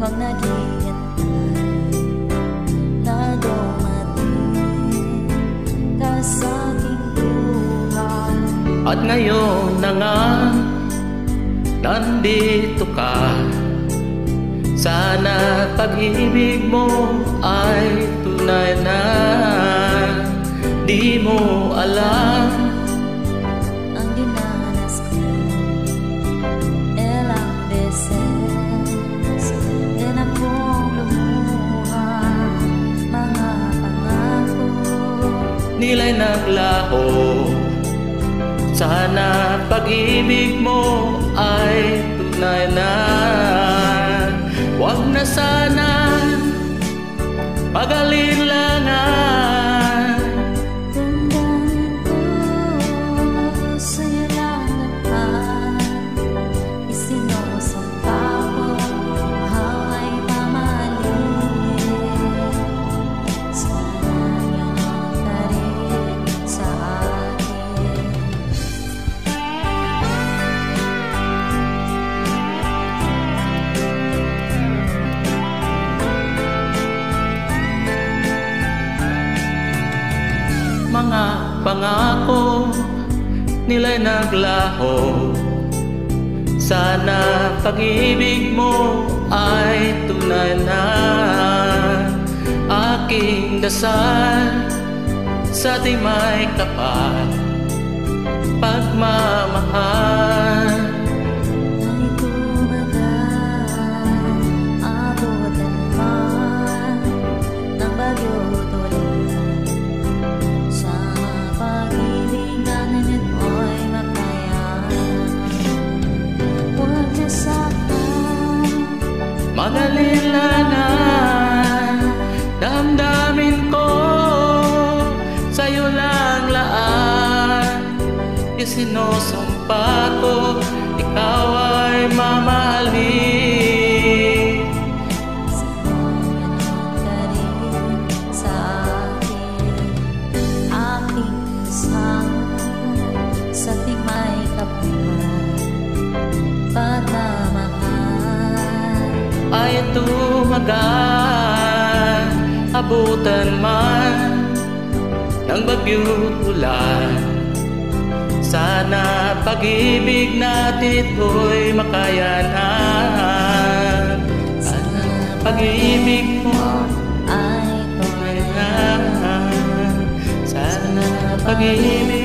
pag naghihintay na dumating ka sa aking buhay. At ngayon na nga nandito ka, sana pag-ibig mo ay tunay na. Di mo alam ang dinanas ko, ilang beses din akong lumuha. Mga pangako nila'y naglaho, sana pag-ibig mo ay tunay na. Huwag na sana pag-alinlangan, damdamin ko sa'yo lang naman. Isinusumpa ko hawa'y mamahalin. Sana ganon ka rin sa akin. mga pangako nila'y naglaho, sana pag-ibig mo ay tunay na. Aking dasal sa ating may kapal, pagmamahal. Ay tumagal, abutan man ng bagyo tulad. Sa pag-ibig natin ito'y makayanan. Huwag na sana mag-alinlangan, damdamin ko sa'yo lang laan. Isinusumpa ko ikaw ay mamahalin. ganon ka rin sa akin. Aking kasama sa ating may kapal, pagmamahal. Ay tumagal, abutan man ng bagyo't ulan, sana pag-ibig natin ito'y makayanan. Sana pag-ibig mo Ay ay na, sana pag-ibig